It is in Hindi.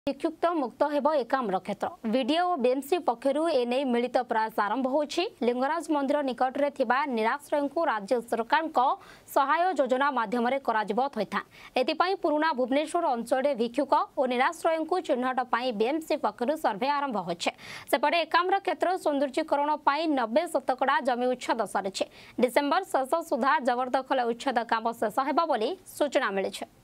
भिक्षुक्त मुक्त हेब एकाम्र क्षेत्र वीडियो और बीएमसी पक्षर एने मिलित प्रयास आरंभ होछि। लिंगराज मंदिर निकट में थिबा निराश्रय को राज्य सरकार सहाय योजना माध्यम एथिपाई पुराना भुवनेश्वर अंचल भिक्षुक और निराश्रय को चिन्हट पाई बीएमसी पक्षर सर्वे आरंभ होछि। सेपटे एकाम्र क्षेत्र सौंदर्यीकरण 90 जमी उच्छेद सरी डिसेम्बर शेष सुधा जबरदखल उच्छेद काम शेष हेब बोली सूचना मिली।